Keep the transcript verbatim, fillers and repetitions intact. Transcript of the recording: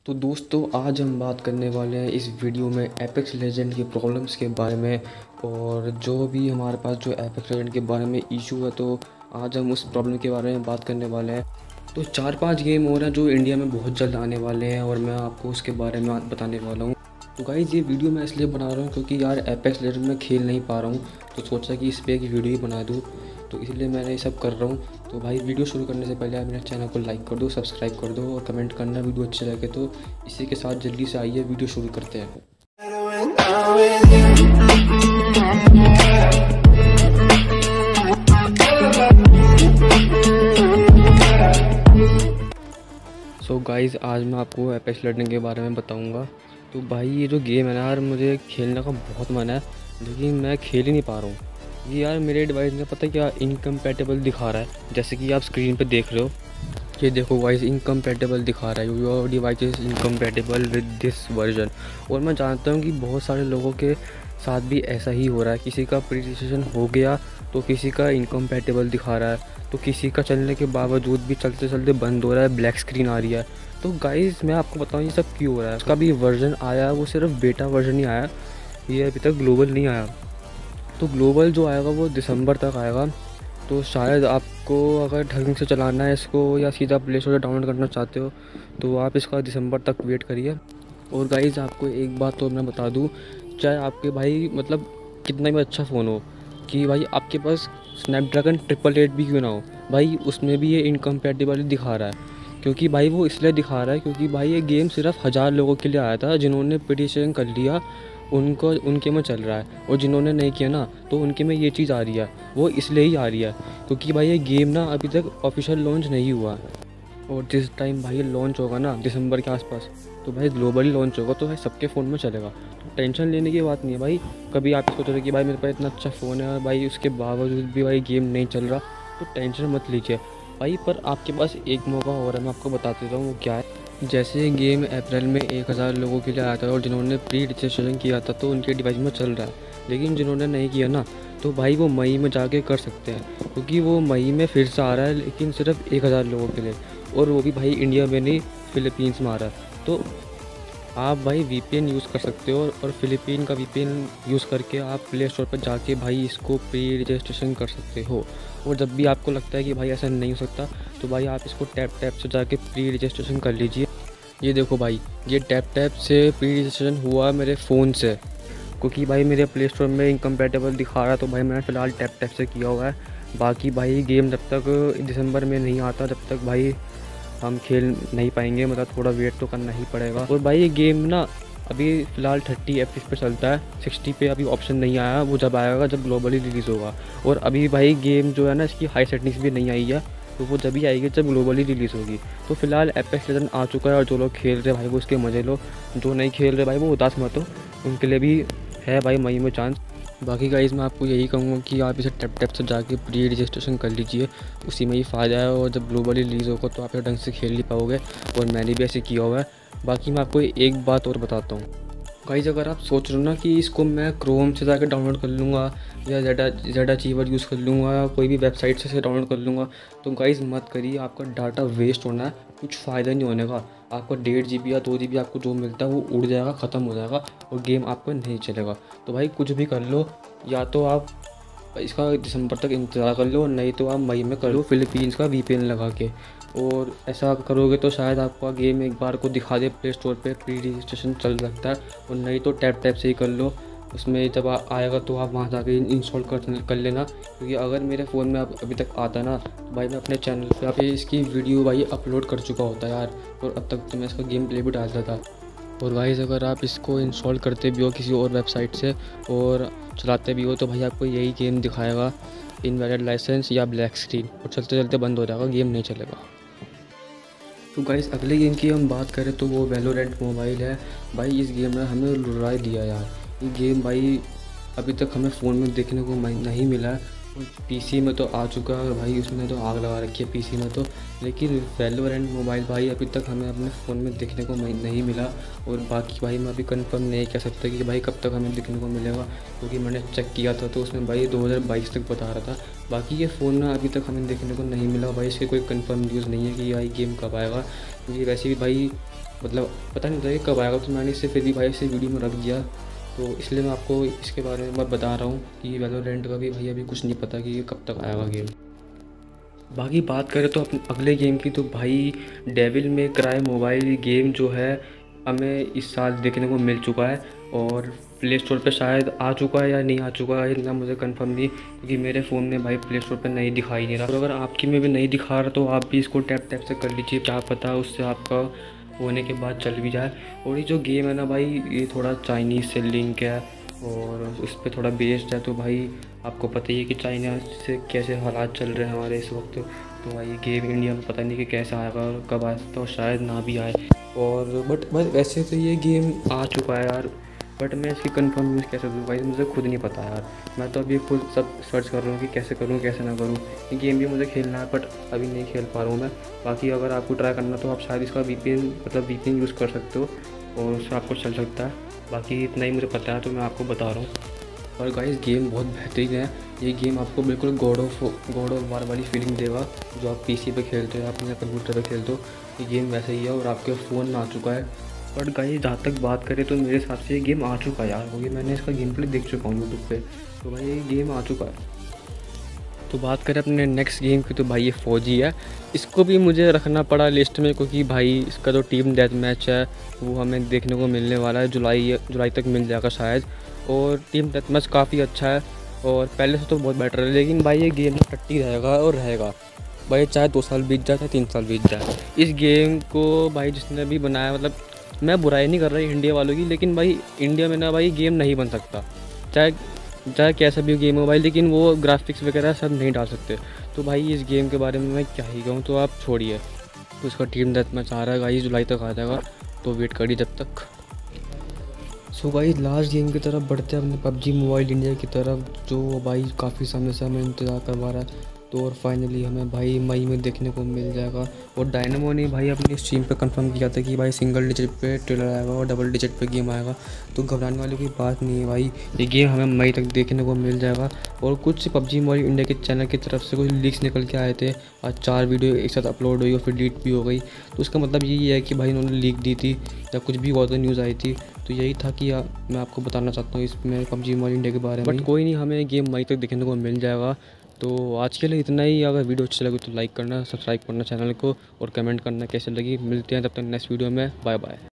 तो दोस्तों आज हम बात करने वाले हैं इस वीडियो में एपेक्स लेजेंड की प्रॉब्लम्स के बारे में। और जो भी हमारे पास जो एपेक्स लेजेंड के बारे में इशू है, तो आज हम उस प्रॉब्लम के बारे में बात करने वाले हैं। तो चार पांच गेम और हैं जो इंडिया में बहुत जल्द आने वाले हैं और मैं आपको उसके बारे में आज बताने वाला हूँ। तो गाइज़ ये वीडियो मैं इसलिए बना रहा हूँ क्योंकि यार एपेक्स लेजेंड में खेल नहीं पा रहा हूँ, तो सोचा कि इस पर एक वीडियो ही बना दूँ, तो इसलिए मैंने ये सब कर रहा हूँ। तो भाई वीडियो शुरू करने से पहले आप मेरे चैनल को लाइक कर दो, सब्सक्राइब कर दो और कमेंट करना वीडियो अच्छे लगे। तो इसी के साथ जल्दी से आइए वीडियो शुरू करते हैं। सो so गाइज़ आज मैं आपको एपेक्स लेजेंड के बारे में बताऊंगा। तो भाई ये जो गेम है ना यार, मुझे खेलने का बहुत मन है लेकिन मैं खेल ही नहीं पा रहा हूँ। ये यार मेरे डिवाइस में पता है क्या इनकम्पैटिबल दिखा रहा है, जैसे कि आप स्क्रीन पे देख रहे हो। ये देखो गाइस इनकम्पैटिबल दिखा रहा है, your device is incompatible with this version. और मैं जानता हूँ कि बहुत सारे लोगों के साथ भी ऐसा ही हो रहा है, किसी का प्री रजिस्ट्रेशन हो गया तो किसी का इनकम्पैटिबल दिखा रहा है, तो किसी का चलने के बावजूद भी चलते चलते बंद हो रहा है, ब्लैक स्क्रीन आ रही है। तो गाइस मैं आपको बताऊँ ये सब क्यों हो रहा है। उसका भी वर्जन आया, वो सिर्फ बेटा वर्जन ही आया, ये अभी तक ग्लोबल नहीं आया। तो ग्लोबल जो आएगा वो दिसंबर तक आएगा। तो शायद आपको अगर ढंग से चलाना है इसको या सीधा प्ले स्टोर से डाउनलोड करना चाहते हो तो आप इसका दिसंबर तक वेट करिए। और गाइज़ आपको एक बात तो मैं बता दूं, चाहे आपके भाई मतलब कितना भी अच्छा फ़ोन हो, कि भाई आपके पास स्नैपड्रैगन ट्रिपल एट भी क्यों ना हो, भाई उसमें भी ये इनकम्पैटिबल दिखा रहा है। क्योंकि भाई वो इसलिए दिखा रहा है क्योंकि भाई ये गेम सिर्फ हज़ार लोगों के लिए आया था जिन्होंने प्री रजिस्ट्रेशन कर लिया, उनको उनके में चल रहा है। और जिन्होंने नहीं किया ना तो उनके में ये चीज़ आ रही है, वो इसलिए ही आ रही है क्योंकि भाई ये गेम ना अभी तक ऑफिशियल लॉन्च नहीं हुआ है। और जिस टाइम भाई ये लॉन्च होगा ना दिसंबर के आसपास, तो भाई ग्लोबली लॉन्च होगा, तो भाई सबके फ़ोन में चलेगा। तो टेंशन लेने की बात नहीं है भाई। कभी आप सोच रहे कि भाई मेरे पास इतना अच्छा फ़ोन है और भाई उसके बावजूद भी भाई गेम नहीं चल रहा, तो टेंशन मत लीजिए भाई। पर आपके पास एक मौका और है, मैं आपको बता देता हूँ वो क्या है। जैसे गेम अप्रैल में एक हज़ार लोगों के लिए आया था और जिन्होंने प्री रजिस्ट्रेशन किया था तो उनके डिवाइस में चल रहा है, लेकिन जिन्होंने नहीं किया ना तो भाई वो मई में जाके कर सकते हैं, क्योंकि वो मई में फिर से आ रहा है, लेकिन सिर्फ एक हज़ार लोगों के लिए। और वो भी भाई इंडिया में नहीं, फिलीपींस में आ रहा है। तो आप भाई वीपीएन यूज़ कर सकते हो और फिलीपीन का वीपीएन यूज़ करके आप प्ले स्टोर पर जाके भाई इसको प्री रजिस्ट्रेशन कर सकते हो। और जब भी आपको लगता है कि भाई ऐसा नहीं हो सकता तो भाई आप इसको टैप टैप से जाके प्री रजिस्ट्रेशन कर लीजिए। ये देखो भाई, ये टैप टैप से प्री रजिस्ट्रेशन हुआ मेरे फ़ोन से, क्योंकि भाई मेरे प्ले स्टोर में इनकम्पैटिबल दिखा रहा है, तो भाई मैंने फ़िलहाल टैप टैप से किया हुआ है। बाकी भाई गेम जब तक दिसंबर में नहीं आता जब तक भाई हम खेल नहीं पाएंगे, मतलब थोड़ा वेट तो करना ही पड़ेगा। और भाई ये गेम ना अभी फ़िलहाल थर्टी एफ पे चलता है, सिक्सटी पे अभी ऑप्शन नहीं आया, वो जब आएगा जब ग्लोबली रिलीज़ होगा। और अभी भाई गेम जो है ना इसकी हाई सेटिंग्स भी नहीं आई है, तो वो जब ही आएगी जब ग्लोबली रिलीज़ होगी। तो फिलहाल एपेक्स लेजेंड आ चुका है और जो लोग खेल रहे भाई वो उसके मज़े लो, जो नहीं खेल रहे भाई वो उदास मत हो, उनके लिए भी है भाई मई में चांस। बाकी गाइस मैं आपको यही कहूँगा कि आप इसे टैप टैप से जाके प्री रजिस्ट्रेशन कर लीजिए, उसी में ही फ़ायदा है। और जब ग्लोबली रिलीज़ होगा तो आप ढंग से खेल नहीं पाओगे, और मैंने भी ऐसे किया हुआ है। बाकी मैं आपको एक बात और बताता हूँ गाइस, अगर आप सोच रहे हो ना कि इसको मैं क्रोम से जाकर डाउनलोड कर लूँगा या ज़ेडा ज़ेडा अचीवर यूज़ कर लूँगा या कोई भी वेबसाइट से डाउनलोड कर लूँगा, तो गाइस मत करिए, आपका डाटा वेस्ट होना है, कुछ फ़ायदा नहीं होने का। आपका डेढ़ जी बी या दो जी बी आपको जो मिलता है वो उड़ जाएगा, ख़त्म हो जाएगा और गेम आपको नहीं चलेगा। तो भाई कुछ भी कर लो, या तो आप इसका दिसंबर तक इंतज़ार कर लो, नहीं तो आप मई में कर लो फिलीपींस का वीपीएन लगा के। और ऐसा करोगे तो शायद आपका गेम एक बार को दिखा दे प्ले स्टोर पे प्री रजिस्ट्रेशन चल सकता है, और नहीं तो टैप टैप से ही कर लो। उसमें जब आएगा तो आप वहाँ जाके इंस्टॉल कर कर लेना, क्योंकि अगर मेरे फ़ोन में अभी तक आता ना तो भाई मैं अपने चैनल पे आप इसकी वीडियो भाई अपलोड कर चुका होता यार, और अब तक तो मैं इसका गेम प्ले भी डालता था। और गाइस अगर आप इसको इंस्टॉल करते भी हो किसी और वेबसाइट से और चलाते भी हो तो भाई आपको यही गेम दिखाएगा, इनवैलिड लाइसेंस या ब्लैक स्क्रीन, और चलते चलते बंद हो जाएगा, गेम नहीं चलेगा। तो गाइस अगले गेम की हम बात करें तो वो वैलोरेंट मोबाइल है। भाई इस गेम ने हमें लुराई दिया यार, ये गेम भाई अभी तक हमें फ़ोन में देखने को नहीं मिला है। पीसी में तो आ चुका है और भाई उसने तो आग लगा रखी है पीसी में तो, लेकिन वैलोरेंट मोबाइल भाई अभी तक हमें अपने फ़ोन में देखने को नहीं मिला। और बाकी भाई मैं अभी कंफर्म नहीं कह सकता कि भाई कब तक हमें देखने को मिलेगा, क्योंकि मैंने चेक किया था तो उसमें भाई दो हज़ार बाईस तक बता रहा था। बाकी ये फ़ोन ना अभी तक हमें देखने को नहीं मिला भाई, इसकी कोई कंफर्म न्यूज़ नहीं है कि भाई गेम कब आएगा, क्योंकि वैसे भी भाई मतलब पता नहीं था कि कब आएगा, तो मैंने इसे फिर भी भाई इसे वीडियो में रख दिया। तो इसलिए मैं आपको इसके बारे में मैं बता रहा हूँ कि वैलोरेंट का भी भाई अभी कुछ नहीं पता कि ये कब तक आएगा गेम। बाकी बात करें तो अपने अगले गेम की, तो भाई Devil May Cry mobile game जो है हमें इस साल देखने को मिल चुका है, और प्ले स्टोर पर शायद आ चुका है या नहीं आ चुका है इतना मुझे कंफर्म नहीं, क्योंकि मेरे फ़ोन में भाई प्ले स्टोर पर नहीं दिखाई नहीं रहा। और अगर आपकी में भी नहीं दिखा रहा तो आप भी इसको टैप टैप से कर लीजिए, क्या पता उससे आपका होने के बाद चल भी जाए। और ये जो गेम है ना भाई, ये थोड़ा चाइनीज़ से लिंक है और उस पर थोड़ा बेस्ड है। तो भाई आपको पता ही है कि चाइना से कैसे हालात चल रहे हैं हमारे इस वक्त। तो भाई ये गेम इंडिया में पता नहीं कि कैसा आएगा और कब आए, तो शायद ना भी आए। और बट बस वैसे तो ये गेम आ चुका है यार, बट मैं इसकी कंफर्म न्यूज़ कैसे दूँ भाई, मुझे खुद नहीं पता यार। मैं तो अभी खुद सब सर्च कर रहा हूँ कि कैसे करूँ कैसे ना करूँ। ये गेम भी मुझे खेलना है बट अभी नहीं खेल पा रहा हूँ मैं। बाकी अगर आपको ट्राई करना तो आप शायद इसका वीपीएन मतलब वीपीएन यूज़ कर सकते हो और उससे आपको चल सकता है। बाकी इतना ही मुझे पता है तो मैं आपको बता रहा हूँ। और गाइस गेम बहुत बेहतरीन है। ये गेम आपको बिल्कुल God of God of War वाली फीलिंग देगा, जो आप पीसी पे खेलते हो या अपने कंप्यूटर पे खेलते हो। ये गेम वैसे ही है और आपके फ़ोन में आ चुका है। बट गाइस जहाँ तक बात करें तो मेरे हिसाब से ये गेम आ चुका है यार, क्योंकि मैंने इसका गेम प्ले देख चुका हूँ यूट्यूब पे। तो भाई ये गेम आ चुका है। तो बात करें अपने नेक्स्ट गेम की, तो भाई ये फौजी है। इसको भी मुझे रखना पड़ा लिस्ट में, क्योंकि भाई इसका जो टीम डेथ मैच है वो हमें देखने को मिलने वाला है, जुलाई जुलाई तक मिल जाएगा शायद। और टीम डेथ मैच काफ़ी अच्छा है और पहले से तो बहुत बेटर है, लेकिन भाई ये गेम टट्टी रहेगा और रहेगा भाई, चाहे दो साल बीत जाए चाहे तीन साल बीत जाए। इस गेम को भाई जिसने भी बनाया, मतलब मैं बुराई नहीं कर रहा इंडिया वालों की, लेकिन भाई इंडिया में ना भाई गेम नहीं बन सकता, चाहे चाहे कैसा भी गेम हो भाई, लेकिन वो ग्राफिक्स वगैरह सब नहीं डाल सकते। तो भाई इस गेम के बारे में मैं क्या ही कहूँ, तो आप छोड़िए। तो इसका टीम डेथ मैच आ रहा है भाई, जुलाई तक आ जाएगा, तो वेट करिए जब तक। सो भाई लास्ट गेम की तरफ बढ़ते हैं अपने पबजी मोबाइल इंडिया की तरफ, जो भाई काफ़ी समय से हमें इंतज़ार करवा रहा है। तो और फाइनली हमें भाई मई में देखने को मिल जाएगा। और डायनामो ने भाई अपनी स्ट्रीम पे कंफर्म किया था कि भाई सिंगल डिजिट पे ट्रेलर आएगा और डबल डिजिट पे गेम आएगा। तो घबराने वाली कोई बात नहीं है भाई, ये गेम हमें मई तक देखने को मिल जाएगा। और कुछ पबजी मोबाइल इंडिया के चैनल की तरफ से कुछ लीक्स निकल के आए थे, आज चार वीडियो एक साथ अपलोड हुई और फिर डिलीट भी हो गई। तो उसका मतलब यही है कि भाई इन्होंने लीक दी थी या कुछ भी हुआ तो न्यूज़ आई थी। तो यही था कि आ, मैं आपको बताना चाहता हूँ इसमें पबजी मोबाइल इंडिया के बारे में। बट कोई नहीं, हमें गेम मई तक देखने को मिल जाएगा। तो आज के लिए इतना ही। अगर वीडियो अच्छी लगी तो लाइक करना, सब्सक्राइब करना चैनल को और कमेंट करना कैसे लगी। मिलते हैं तब तक नेक्स्ट वीडियो में। Bye bye.